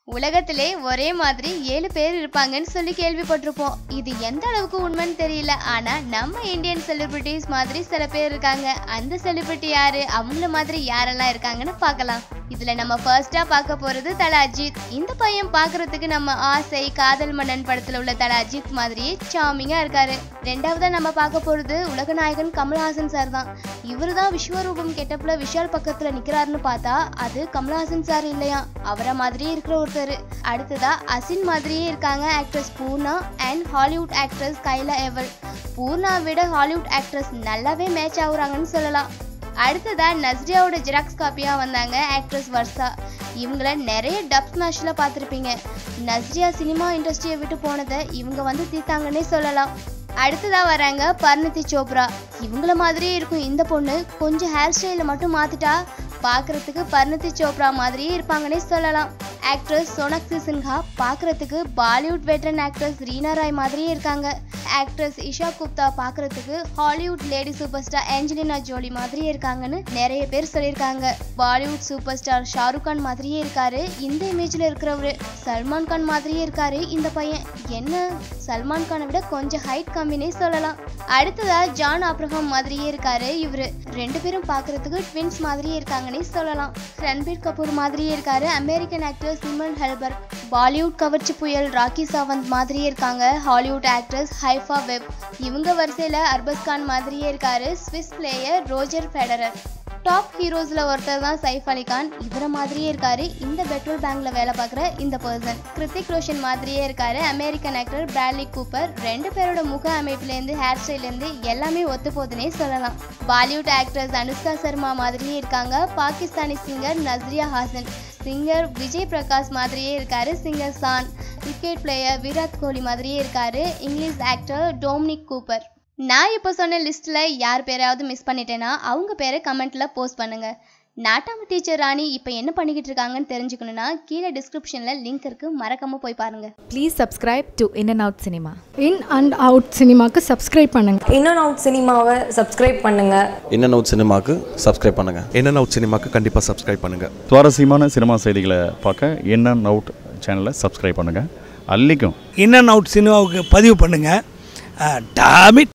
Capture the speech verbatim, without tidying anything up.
உலகத்திலே ஒரே மாதிரி ஏழு பேர் இருப்பாங்கன்னு சொல்லி கேள்விப்பட்டிருப்போம். இது எந்த அளவுக்கு உண்மைன்னு தெரியல. ஆனா நம்ம இந்தியன் செலிபிரிட்டிஸ் மாதிரி சில பேர் இருக்காங்க. அந்த செலிபிரிட்டி யாரு, அவங்கள மாதிரி யாரெல்லாம் இருக்காங்கன்னு பார்க்கலாம். இதுல நம்ம ஃபர்ஸ்டா பார்க்க போறது தல அஜித். இந்த பையன் பாக்குறதுக்கு நம்ம ஆசை காதல் மன்னன் படத்துல உள்ள தல அஜித் மாதிரியே சாமிங்கா இருக்காரு. ரெண்டாவதா நம்ம பார்க்க போறது உலக நாயகன் கமல்ஹாசன் சார் தான். இவரு தான் விஸ்வரூபம் கெட்டப்புல விஷால் பக்கத்துல நிக்கிறாருன்னு பார்த்தா அது கமல்ஹாசன் சார் இல்லையா, அவரை மாதிரியே இருக்கிற ஒருத்தர். அடுத்ததா அசின் மாதிரியே இருக்காங்க actress Poorna and Hollywood actress Kayla Ewell. Poorna விட ஹாலிவுட் ஆக்ட்ரஸ் நல்லாவே மேட்ச் ஆகுறாங்கன்னு சொல்லலாம். அடுத்ததா நஸ்ரியாவோட ஜெராக்ஸ் காப்பியா வந்தாங்க ஆக்ட்ரஸ் வர்ஷா. இவங்கள நிறைய டப் ஸ்மாஷ்ல பார்த்துருப்பீங்க. நஸ்ரியா சினிமா இண்டஸ்ட்ரியை விட்டு போனதை இவங்க வந்து தீர்த்தாங்கன்னே சொல்லலாம். அடுத்ததா வராங்க பரிணிதி சோப்ரா. இவங்கள மாதிரியே இருக்கும் இந்த பொண்ணு, கொஞ்சம் ஹேர் ஸ்டைல மட்டும் மாத்திட்டா பார்க்கறதுக்கு பரிணிதி சோப்ரா மாதிரியே இருப்பாங்கன்னே சொல்லலாம். ஆக்ட்ரஸ் சோனாக்ஷி சின்ஹா பார்க்கறதுக்கு Bollywood veteran actress Reena Roy மாதிரியே இருக்காங்க. ஆக்ட்ரஸ் இஷா குப்தா பார்க்கறதுக்கு Hollywood lady super star Angelina Jolie மாதிரியே இருக்காங்கன்னு நிறைய பேர் சொல்லியிருக்காங்க. Bollywood super star Shahrukh Khan மாதிரியே இருக்காரு இந்த இமேஜ்ல இருக்கிறவரு. சல்மான் கான் மாதிரியே இருக்காரு இந்த பையன். என்ன, சல்மான் கானை விட கொஞ்சம் ஹைட் கம்மினே சொல்லலாம். அடுத்ததா ஜான் ஆப்ரஹாம் மாதிரியே இருக்காரு இவரு. ரெண்டு பேரும் பார்க்கறதுக்கு ட்வின்ஸ் மாதிரியே இருக்காங்கன்னே சொல்லலாம். ரன்பீர் கபூர் மாதிரியே இருக்காரு American actor Simon Helberg. Bollywood கவர்ச்சி புயல் ராக்கி சாவந்த் மாதிரியே இருக்காங்க ஹாலிவுட் ஆக்ட்ரஸ் ஹைஃபா வெப். இவங்க வரிசையில அர்பஸ் கான் மாதிரியே இருக்காரு Swiss player Roger Federer. Top ஹீரோஸ்ல ஒருத்தர் தான் சைஃப் அலி கான். இவரை மாதிரியே இருக்காரு இந்த பெட்ரோல் பேங்க்ல வேலை பார்க்குற இந்த பர்சன். கிருத்திக் ரோஷன் மாதிரியே இருக்காரு அமெரிக்கன் ஆக்டர் பிராட்லி கூப்பர். ரெண்டு பேரோட முக அமைப்புலேருந்து ஹேர் ஸ்டைலேருந்து எல்லாமே ஒத்து போதுன்னே சொல்லலாம். பாலிவுட் ஆக்ட்ரஸ் அனுஷ்கா சர்மா மாதிரியே இருக்காங்க பாகிஸ்தானி சிங்கர் நஸ்ரியா ஹாசன். சிங்கர் விஜய் பிரகாஷ் மாதிரியே இருக்காரு singer Shaan. Cricket player Virat Kohli மாதிரியே இருக்காரு இங்கிலீஷ் ஆக்டர் டொமினிக் கூப்பர். நான் இப்போ சொன்ன லிஸ்ட்டில் யார் பேராவது மிஸ் பண்ணிட்டேன்னா அவங்க பேரை கமெண்ட்டில் போஸ்ட் பண்ணுங்கள். நாட்டாம டீச்சர் ராணி இப்போ என்ன பண்ணிக்கிட்டு இருக்காங்கன்னு தெரிஞ்சுக்கணுன்னா கீழே டிஸ்கிரிப்ஷனில் லிங்க் இருக்குது, மறக்காமல் போய் பாருங்கள். Please subscribe to in and out cinema. In and out சினிமாவுக்கு சப்ஸ்கிரைப் பண்ணுங்கள். இன் அண்ட் அவுட் சினிமாவை சப்ஸ்கிரைப் பண்ணுங்கள். இன் அண்ட் அவுட் சினிமாவுக்கு சப்ஸ்கிரைப் பண்ணுங்கள். இன் அண்ட் அவுட் சினிமாவுக்கு கண்டிப்பாக சப்ஸ்கிரைப் பண்ணுங்கள். சுவாரஸ்யமான சினிமா செய்திகளை பார்க்க இன் அண்ட் அவுட் சேனலை சப்ஸ்கிரைப் பண்ணுங்கள். அல்லிக்கும் இன் அண்ட் அவுட் சினிமாவுக்கு பதிவு பண்ணுங்கள். டாமிட்